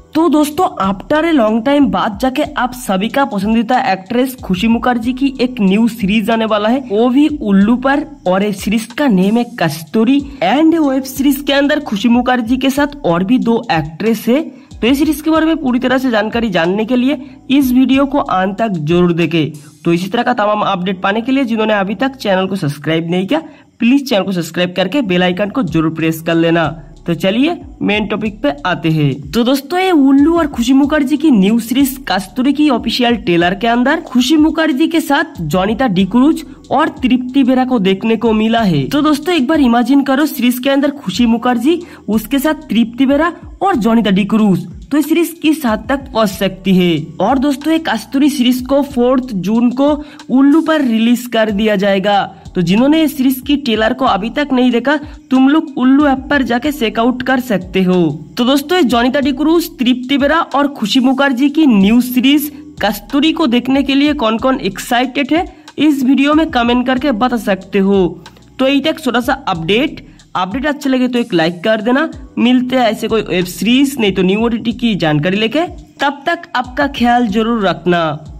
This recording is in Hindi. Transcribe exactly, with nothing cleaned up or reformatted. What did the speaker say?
तो दोस्तों आफ्टर ए लॉन्ग टाइम बाद जाके आप सभी का पसंदीदा एक्ट्रेस खुशी मुखर्जी की एक न्यू सीरीज आने वाला है, वो भी उल्लू पर। और इस सीरीज का नेम है कस्तूरी। एंड वेब सीरीज के अंदर खुशी मुखर्जी के साथ और भी दो एक्ट्रेस है। तो इस सीरीज के बारे में पूरी तरह से जानकारी जानने के लिए इस वीडियो को अंत तक जरूर देखें। तो इसी तरह का तमाम अपडेट पाने के लिए जिन्होंने अभी तक चैनल को सब्सक्राइब नहीं किया, प्लीज चैनल को सब्सक्राइब करके बेल आइकन को जरूर प्रेस कर लेना। तो चलिए मेन टॉपिक पे आते हैं। तो दोस्तों ये उल्लू और खुशी मुखर्जी की न्यू सीरीज कस्तूरी की ऑफिशियल ट्रेलर के अंदर खुशी मुखर्जी के साथ जोनिता डिक्रूज और तृप्ति बेरा को देखने को मिला है। तो दोस्तों एक बार इमेजिन करो, सीरीज के अंदर खुशी मुखर्जी, उसके साथ तृप्ति बेरा और जोनिता डिक्रूज, तो इस सीरीज किस हद तक पहुंच सकती है। और दोस्तों ये कस्तूरी सीरीज को फोर्थ जून को उल्लू पर रिलीज कर दिया जाएगा। तो जिन्होंने इस सीरीज की ट्रेलर को अभी तक नहीं देखा, तुम लोग उल्लू ऐप पर जाके चेकआउट कर सकते हो। तो दोस्तों जोनिता डिक्रूज, तृप्ति बेरा और खुशी मुखर्जी की न्यू सीरीज कस्तूरी को देखने के लिए कौन कौन एक्साइटेड है, इस वीडियो में कमेंट करके बता सकते हो। तो यही था एक छोटा सा अपडेट। अपडेट अच्छा लगे तो एक लाइक कर देना। मिलते हैं ऐसे कोई वेब सीरीज नहीं तो न्यू ओटीटी की जानकारी लेके। तब तक आपका ख्याल जरूर रखना।